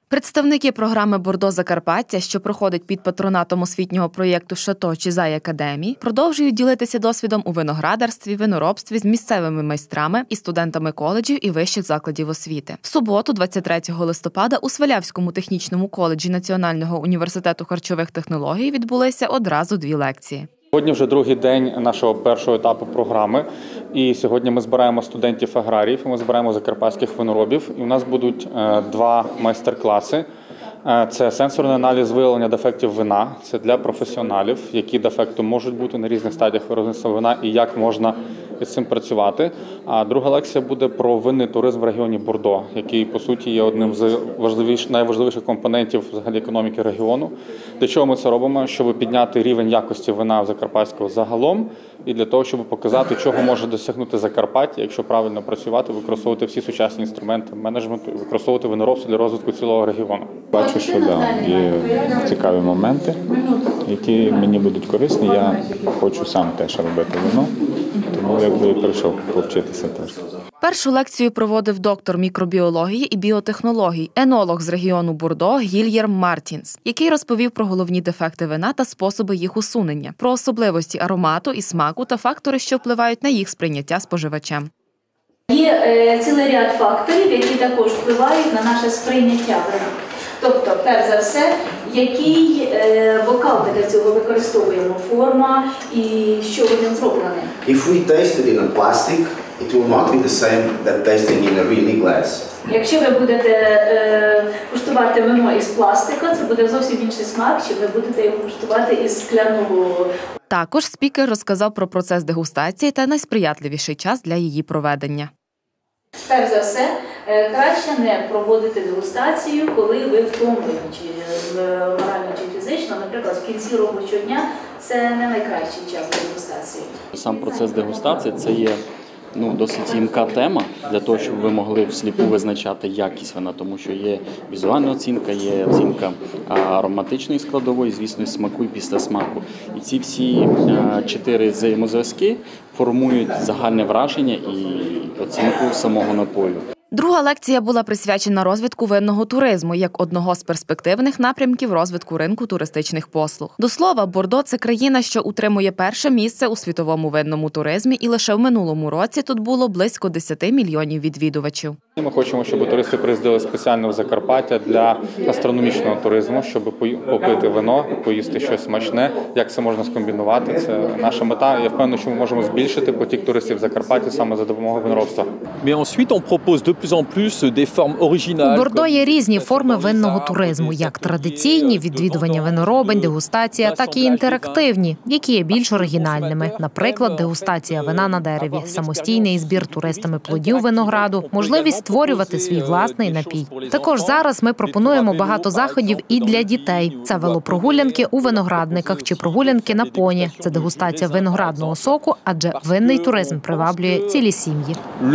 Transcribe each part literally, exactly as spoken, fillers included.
Представники програми «Бордо Закарпаття», що проходить під патронатом освітнього проєкту «Шато Чизай Академії», продовжують ділитися досвідом у виноградарстві, виноробстві з місцевими майстрами і студентами коледжів і вищих закладів освіти. В суботу, двадцять третього листопада, у Свалявському технічному коледжі Національного університету харчових технологій відбулися одразу дві лекції. Сьогодні вже другий день нашого першого етапу програми, і сьогодні ми збираємо студентів-аграріїв, ми збираємо закарпатських виноробів, і у нас будуть два майстер-класи. Це сенсорний аналіз виявлення дефектів вина, це для професіоналів, які дефекти можуть бути на різних стадіях виробництва вина і як можна із цим працювати. А друга лекція буде про винний туризм в регіоні Бордо, який, по суті, є одним з важливіших, найважливіших компонентів взагалі економіки регіону. Для чого ми це робимо? Щоб підняти рівень якості вина в Закарпатського загалом і для того, щоб показати, чого може досягнути Закарпаття, якщо правильно працювати, використовувати всі сучасні інструменти менеджменту, використовувати виноробство для розвитку цілого регіону. Бачу, що да, є цікаві моменти, які мені будуть корисні. Я хочу сам теж робити вино, тому якби прийшов повчитися теж. Першу лекцію проводив доктор мікробіології і біотехнологій, енолог з регіону Бордо Гільєрм Мартінс, який розповів про головні дефекти вина та способи їх усунення, про особливості аромату і смаку та фактори, що впливають на їх сприйняття споживачем. Є е, цілий ряд факторів, які також впливають на наше сприйняття вина. Тобто, перш за все, який е, бокал ми для цього використовуємо, форма і що він зроблений. If we taste it in a plastic, it will not be the same that tasting in a really glass. Якщо ви будете е, куштувати вино із пластика, це буде зовсім інший смак, чи ви будете його куштувати із скляного. Також спікер розказав про процес дегустації та найсприятливіший час для її проведення. Перш за все, краще не проводити дегустацію, коли ви втомлені, чи морально, чи фізично. Наприклад, в кінці робочого дня це не найкращий час для дегустації. Сам процес дегустації – це є ну, досить ємка тема для того, щоб ви могли всліпу визначати якість вина, тому що є візуальна оцінка, є оцінка ароматичної складової, звісно, смаку і післясмаку. І ці всі чотири взаємозв'язки формують загальне враження і оцінку самого напою. Друга лекція була присвячена розвитку винного туризму як одного з перспективних напрямків розвитку ринку туристичних послуг. До слова, Бордо – це країна, що утримує перше місце у світовому винному туризмі, і лише в минулому році тут було близько десяти мільйонів відвідувачів. Ми хочемо, щоб туристи приїздили спеціально в Закарпаття для гастрономічного туризму, щоб попити вино, поїсти щось смачне. Як це можна скомбінувати? Це наша мета. Я впевнений, що ми можемо збільшити потік туристів в Закарпатті саме за допомогою виноробства. У Бордо є різні форми винного туризму, як традиційні – відвідування виноробень, дегустація, так і інтерактивні, які є більш оригінальними. Наприклад, дегустація вина на дереві, самостійний збір туристами плодів винограду, можливість створювати свій власний напій. Також зараз ми пропонуємо багато заходів і для дітей. Це велопрогулянки у виноградниках чи прогулянки на поні. Це дегустація виноградного соку, адже винний туризм приваблює цілі сім'ї.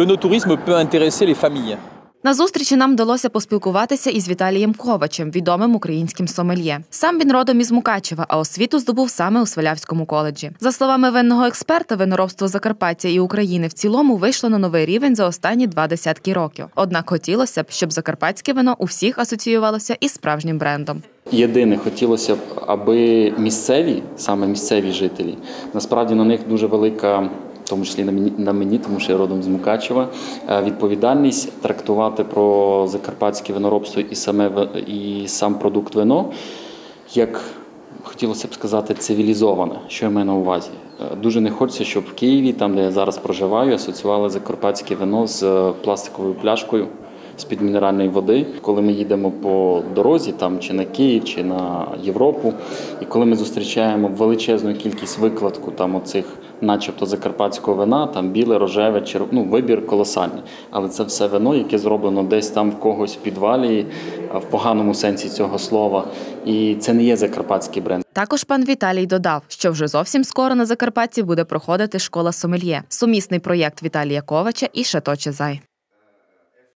На зустрічі нам вдалося поспілкуватися із Віталієм Ковачем, відомим українським сомельє. Сам він родом із Мукачева, а освіту здобув саме у Свалявському коледжі. За словами винного експерта, виноробство Закарпаття і України в цілому вийшло на новий рівень за останні два десятки років. Однак хотілося б, щоб закарпатське вино у всіх асоціювалося із справжнім брендом. Єдине, хотілося б, аби місцеві, саме місцеві жителі, насправді на них дуже велика, в тому числі на мені, тому що я родом з Мукачева, відповідальність трактувати про закарпатське виноробство і, саме, і сам продукт вино, як хотілося б сказати, цивілізоване, що я маю на увазі. Дуже не хочеться, щоб в Києві, там де я зараз проживаю, асоціювали закарпатське вино з пластиковою пляшкою з-під мінеральної води. Коли ми їдемо по дорозі, там, чи на Київ, чи на Європу, і коли ми зустрічаємо величезну кількість викладку там оцих начебто закарпатського вина, там біле, рожеве, черв... ну, вибір колосальний. Але це все вино, яке зроблено десь там в когось в підвалі, в поганому сенсі цього слова. І це не є закарпатський бренд. Також пан Віталій додав, що вже зовсім скоро на Закарпатті буде проходити школа сомельє – сумісний проєкт Віталія Ковача і «Шато Чизай».